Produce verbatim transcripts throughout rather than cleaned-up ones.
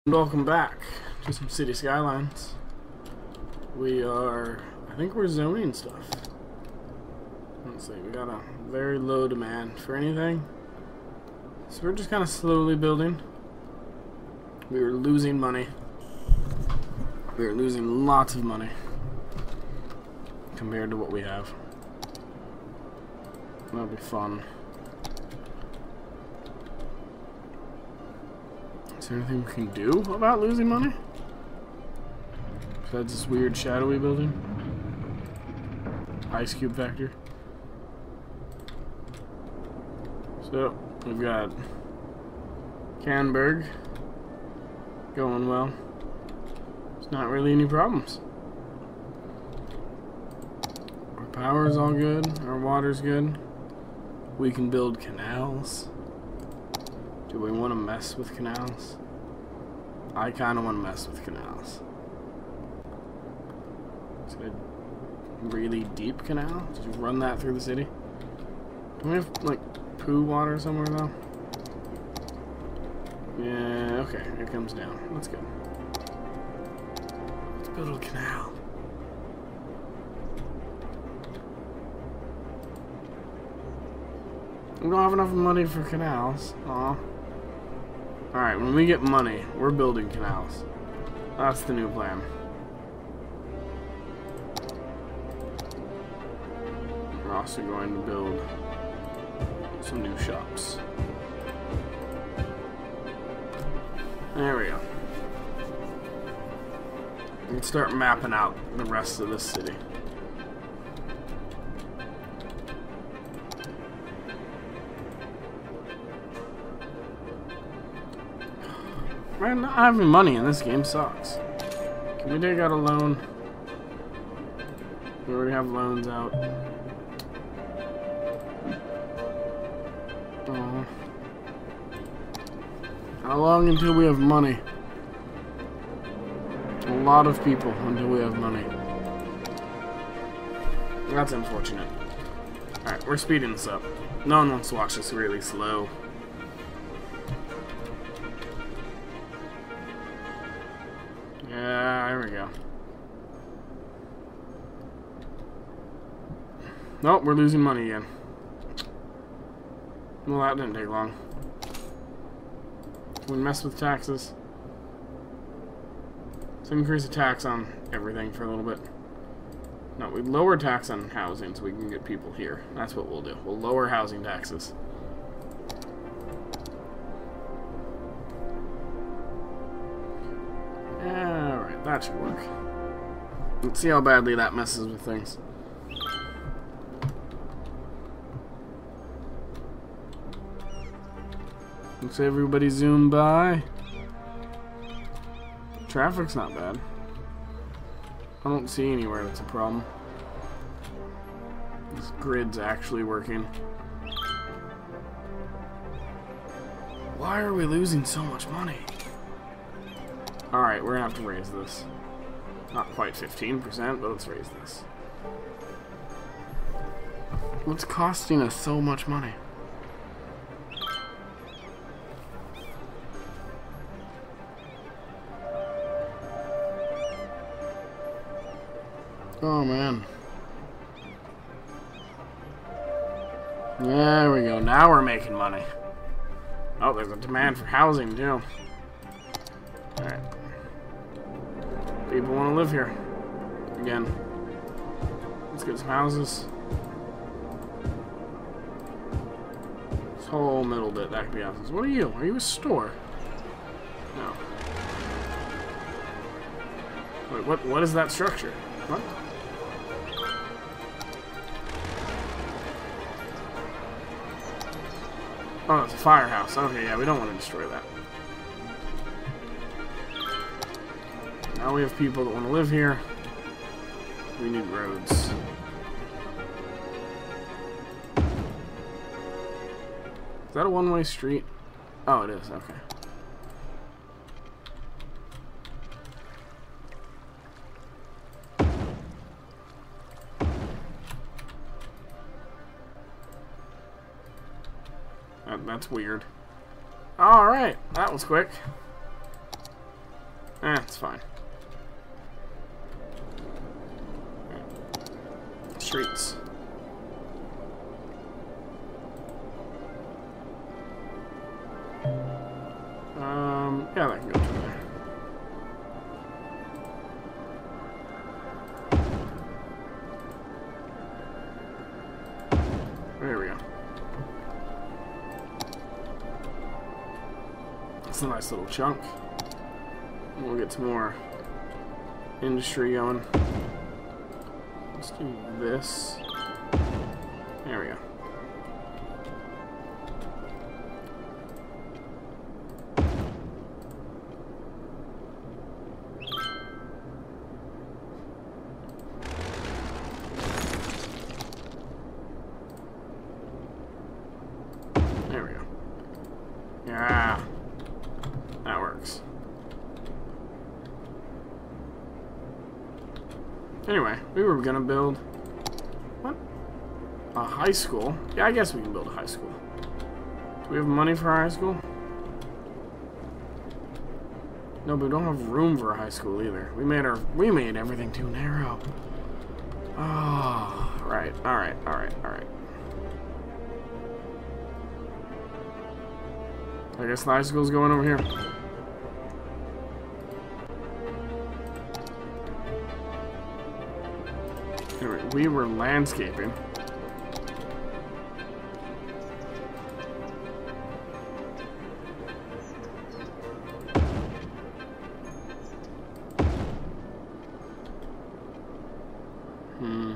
Welcome back to some City Skylines. We are, I think we're zoning stuff. Let's see, we got a very low demand for anything. So we're just kind of slowly building. We were losing money. We were losing lots of money compared to what we have. That'll be fun. Is there anything we can do about losing money? Besides this weird shadowy building? Ice Cube Factory. So, we've got Canberg going well. There's not really any problems. Our power is all good. Our water's good. We can build canals. Do we want to mess with canals? I kind of want to mess with canals. Is it a really deep canal? Did you run that through the city? Do we have, like, poo water somewhere, though? Yeah, okay, it comes down. Let's go. Let's build a canal. We don't have enough money for canals. Aw. Alright, when we get money, we're building canals. That's the new plan. We're also going to build some new shops. There we go. Let's start mapping out the rest of this city. Man, not having money in this game sucks. Can we take out a loan? We already have loans out. Oh. How long until we have money? A lot of people until we have money. That's unfortunate. Alright, we're speeding this up. No one wants to watch this really slow. Yeah, there we go. Nope, we're losing money again. Well, that didn't take long. We mess with taxes. Let's increase the tax on everything for a little bit. No, we lower tax on housing so we can get people here. That's what we'll do. We'll lower housing taxes. Alright, that should work. Let's see how badly that messes with things. Looks like everybody zoom by. Traffic's not bad. I don't see anywhere that's a problem. This grid's actually working. Why are we losing so much money? Alright, we're gonna have to raise this. Not quite fifteen percent, but let's raise this. What's costing us so much money? Oh man. There we go. Now we're making money. Oh, there's a demand for housing too. Alright. People want to live here. Again. Let's get some houses. This whole middle bit, that could be houses. What are you? Are you a store? No. Wait, what? What is that structure? What? Oh, it's a firehouse. Okay, yeah, we don't want to destroy that. Now we have people that want to live here. We need roads. Is that a one-way street? Oh, it is. Okay. That, that's weird. Alright, that was quick. Eh, it's fine. Streets. Um, yeah, that can go through there. There we go. It's a nice little chunk. We'll get some more industry going. Let's do this. There we go. There we go. Yeah. That works. Anyway, we were gonna build... What? A high school? Yeah, I guess we can build a high school. Do we have money for a high school? No, but we don't have room for a high school either. We made our... We made everything too narrow. Oh, right. Alright, alright, alright. I guess the high school's going over here. Anyway, we were landscaping. Hmm.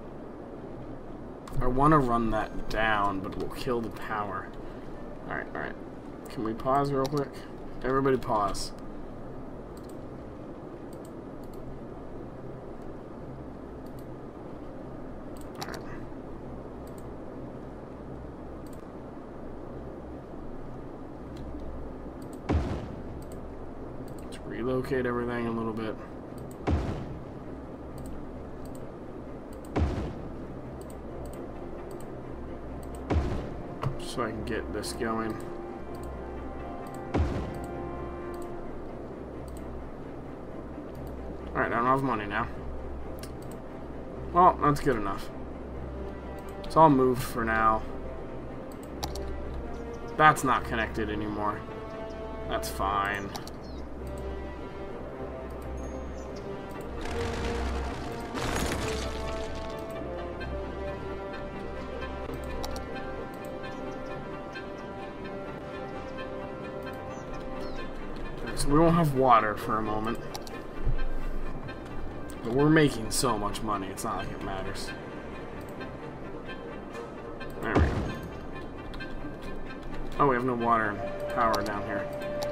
I want to run that down, but we'll kill the power. Alright, alright. Can we pause real quick? Everybody pause. Alright. Let's relocate everything a little bit. So I can get this going. Alright, I don't have money now. Well, that's good enough. It's all moved for now. That's not connected anymore. That's fine. So we won't have water for a moment. But we're making so much money, it's not like it matters. There we go. Oh, we have no water and power down here.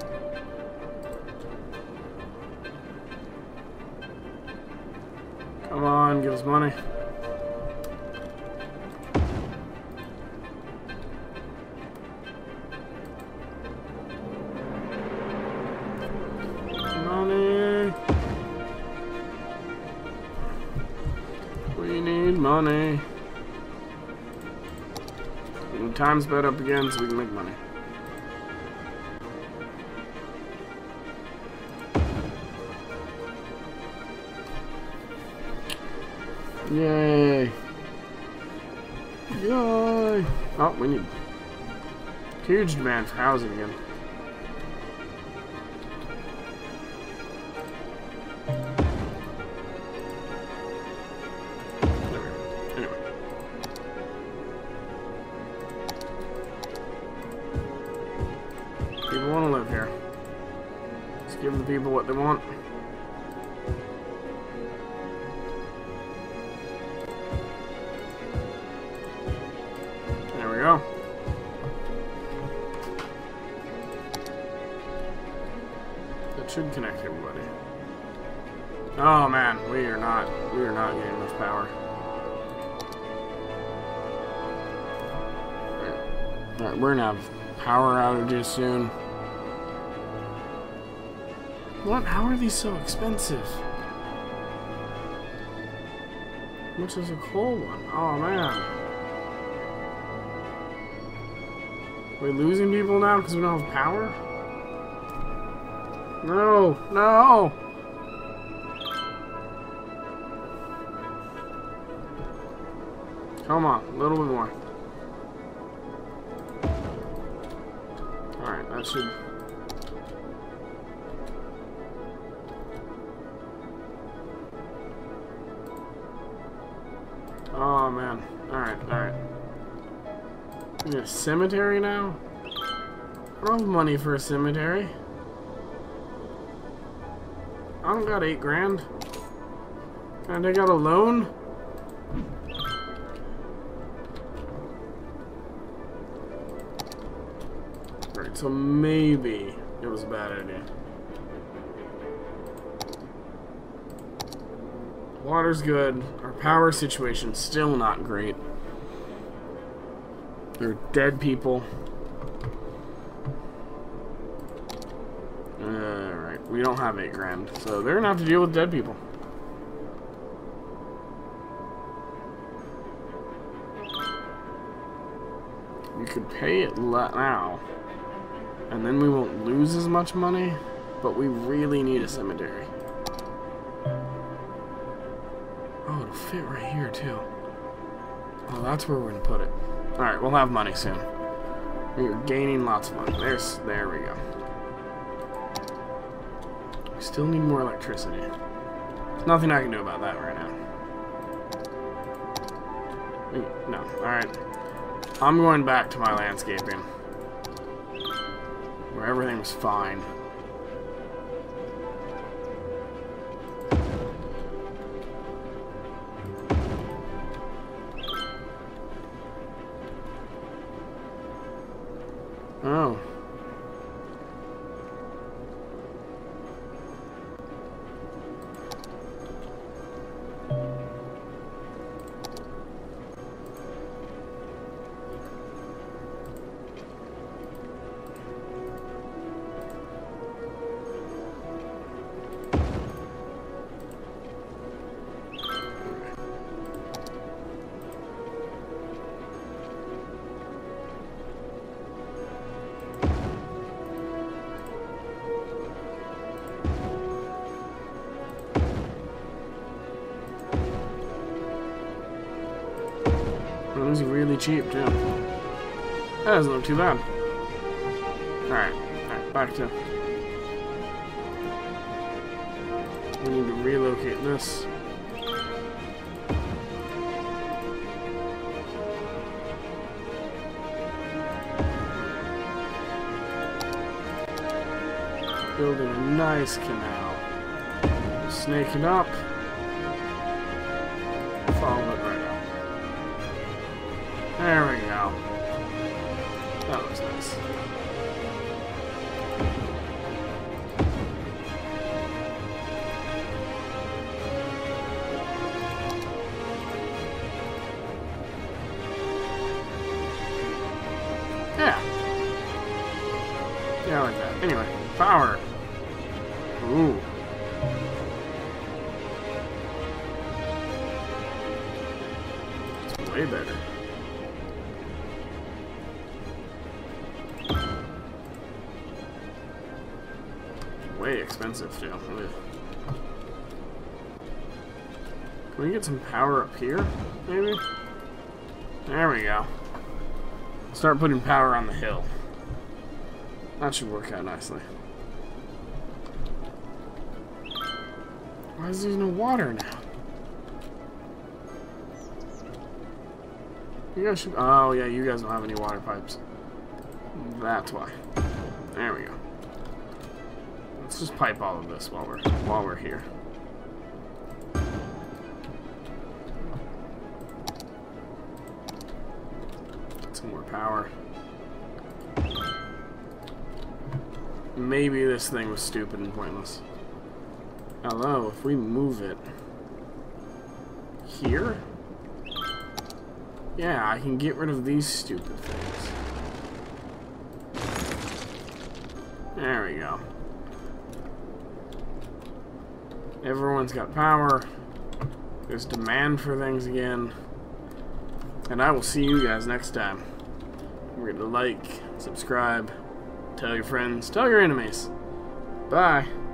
Come on, give us money. Money. We need money. And time's sped up again so we can make money. Yay! Yay! Oh, we need huge demand for housing again. Anyway. People want to live here. Let's give the people what they want. There we go. That should connect everybody. Oh man, we are not we are not getting enough power. Alright, we're gonna have power outages soon. What? How are these so expensive? How much is a coal one? Oh man. Are we losing people now because we don't have power? No, no! Come on, a little bit more. Alright, that should... Oh, man. Alright, alright. We need a cemetery now? I don't have money for a cemetery. I don't got eight grand. Can I take out a loan? Right, so maybe it was a bad idea. Water's good. Our power situation's still not great. There are dead people. Alright, we don't have eight grand, so they're gonna have to deal with dead people. We could pay it now, and then we won't lose as much money, but we really need a cemetery. Oh, it'll fit right here, too. Oh, that's where we're gonna put it. Alright, we'll have money soon. We're gaining lots of money. There's, there we go. We still need more electricity. There's nothing I can do about that right now. No, alright. I'm going back to my landscaping, where everything was fine. Oh. It was really cheap, too. That doesn't look too bad. Alright, alright, back to... We need to relocate this. Building a nice canal. Snake it up. Follow it right up. There we go. That looks nice. Yeah. Yeah, I like that. Anyway, power. Ooh. It's way better. Way expensive too. Ugh. Can we get some power up here, maybe? There we go. Start putting power on the hill. That should work out nicely. Why is there no water now? You guys should... Oh, yeah, you guys don't have any water pipes. That's why. There we go. Let's just pipe all of this while we're while we're here. Get some more power. Maybe this thing was stupid and pointless. Although, if we move it here, yeah, I can get rid of these stupid things. There we go. Everyone's got power. There's demand for things again. And I will see you guys next time. Remember to like, subscribe, tell your friends, tell your enemies. Bye.